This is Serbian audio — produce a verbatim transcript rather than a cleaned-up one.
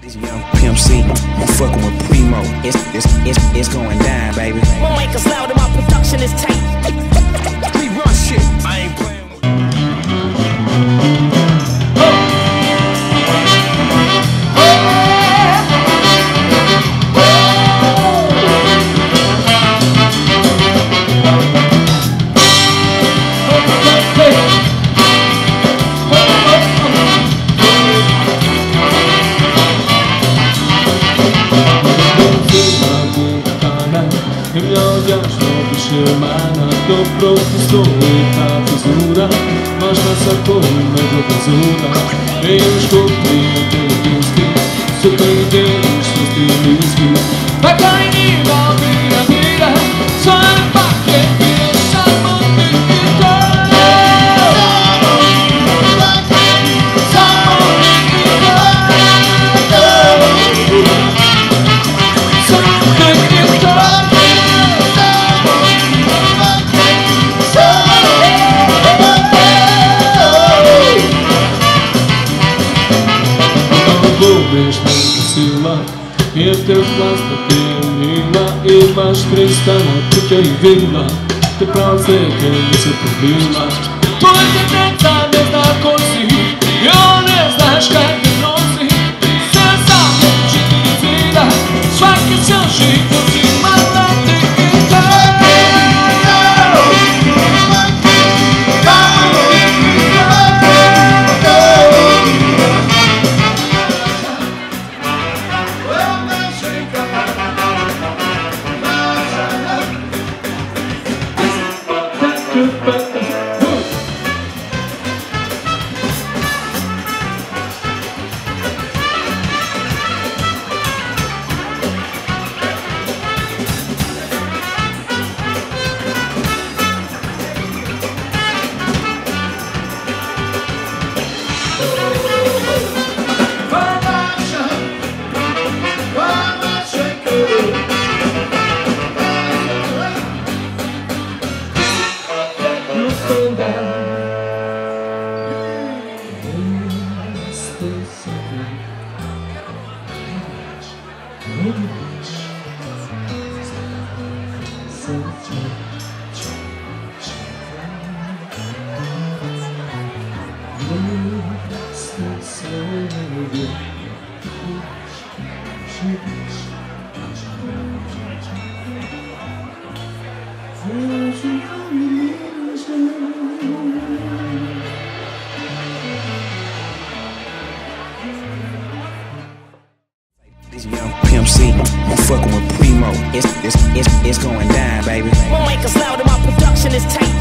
This young Pimp C, I'm fucking with Primo. It's, it's, it's, it's going down, baby. Won't make us loud and my production is tight. We run shit. I ain't playing with Nie miałeś robi się mana, to profesor ta fryzura. Masz na sakoju mego bezura. Nie już kupi inteligencki, zupełnie wiesz, co z tym bliski. Taka nie ma mira, mira, co pakie, wiesz, samotny gitar. Wiesz, siła, je w tym plastiku mila i masz trista na tycia i willa. Te prace, que nie se problema. Porque tenta nie zna kosi i one znasz jak te nosi. Se samo ci wida, svaki čaši kosi mala te gitar. this young Pimp C, I'm fucking with Primo. It's, it's, it's, it's going down, baby. Won't make us loud and my production is tight.